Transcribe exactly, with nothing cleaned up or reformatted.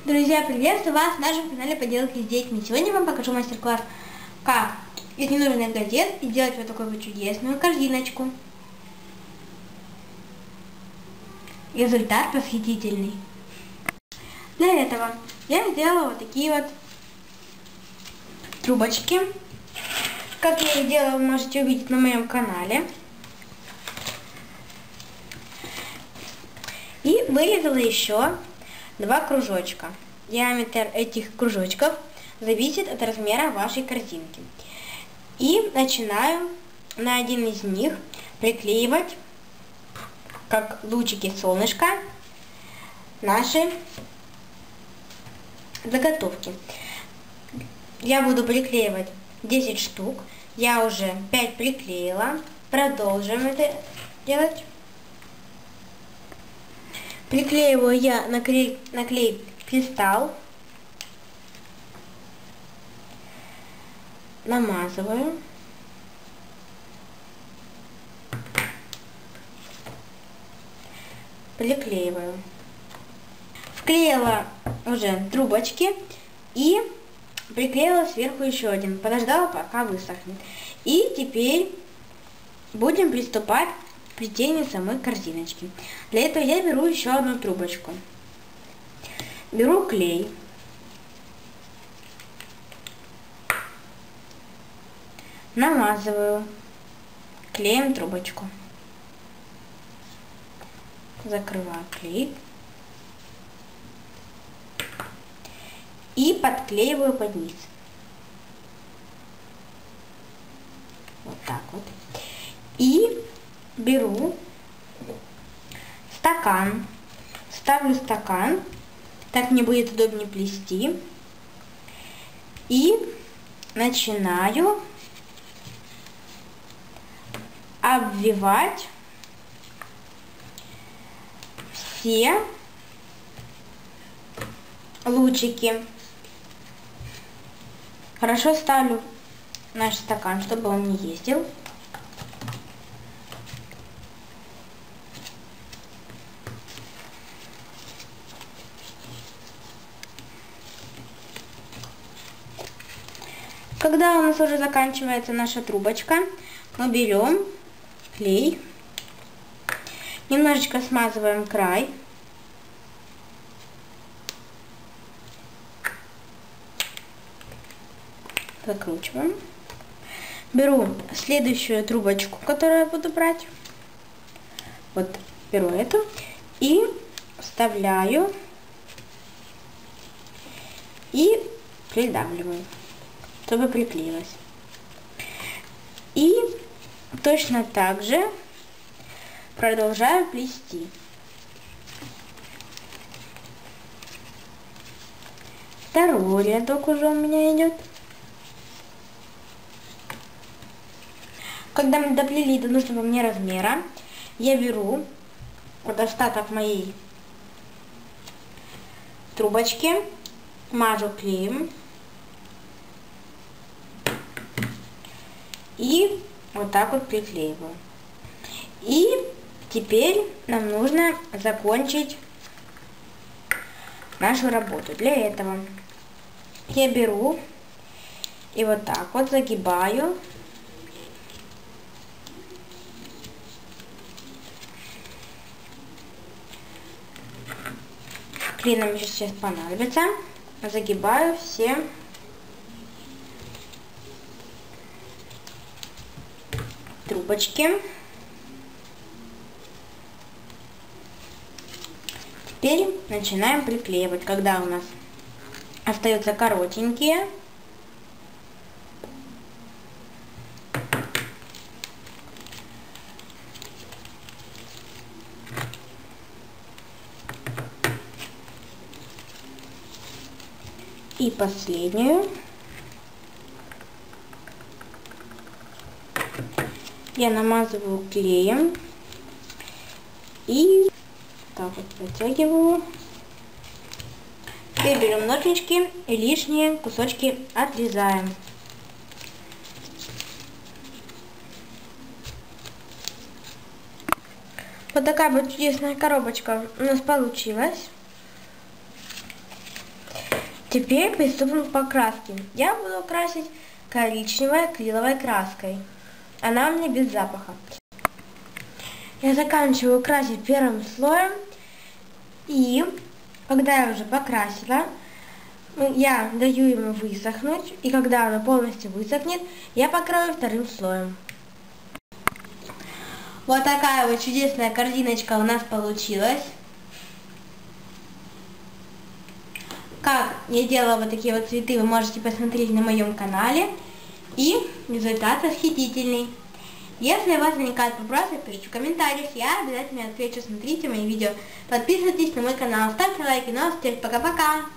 Друзья, приветствую вас на нашем канале Поделки с детьми. Сегодня я вам покажу мастер-класс, как из ненужных газет сделать вот такую вот чудесную корзиночку. Результат восхитительный. Для этого я сделала вот такие вот трубочки. Как я их делала, вы можете увидеть на моем канале. И вырезала еще два кружочка. Диаметр этих кружочков зависит от размера вашей корзинки. И начинаю на один из них приклеивать, как лучики солнышка, наши заготовки. Я буду приклеивать десять штук. Я уже пять приклеила. Продолжим это делать. Приклеиваю я наклей, наклей кристалл, намазываю, приклеиваю. Вклеила уже трубочки и приклеила сверху еще один. Подождала, пока высохнет. И теперь будем приступать к плетению самой корзиночки. Для этого я беру еще одну трубочку. Беру клей. Намазываю клеем трубочку. Закрываю клей. И подклеиваю под низ. Вот так вот. И беру стакан. Ставлю стакан. Так мне будет удобнее плести. И начинаю обвивать все лучики. Хорошо ставлю наш стакан, чтобы он не ездил. Когда у нас уже заканчивается наша трубочка, мы берем клей, немножечко смазываем край, закручиваем, беру следующую трубочку, которую я буду брать, вот беру эту и вставляю и придавливаю, чтобы приклеилась. И точно так же продолжаю плести. Второй рядок уже у меня идет. Когда мы доплели до нужного мне размера, я беру вот остаток моей трубочки, мажу клеем. И вот так вот приклеиваю. И теперь нам нужно закончить нашу работу. Для этого я беру и вот так вот загибаю. Клей нам еще сейчас понадобится. Загибаю все трубочки. Теперь начинаем приклеивать. Когда у нас остаются коротенькие, и последнюю я намазываю клеем и так вот протягиваю. Теперь берем ножнички и лишние кусочки отрезаем. Вот такая вот чудесная коробочка у нас получилась. Теперь приступим к покраске. Я буду красить коричневой акриловой краской. Она у меня без запаха. Я заканчиваю красить первым слоем. И когда я уже покрасила, я даю ему высохнуть. И когда оно полностью высохнет, я покрою вторым слоем. Вот такая вот чудесная корзиночка у нас получилась. Как я делала вот такие вот цветы, вы можете посмотреть на моем канале. И результат восхитительный. Если у вас возникают вопросы, пишите в комментариях, я обязательно отвечу. Смотрите мои видео, подписывайтесь на мой канал, ставьте лайки. Ну а теперь пока-пока!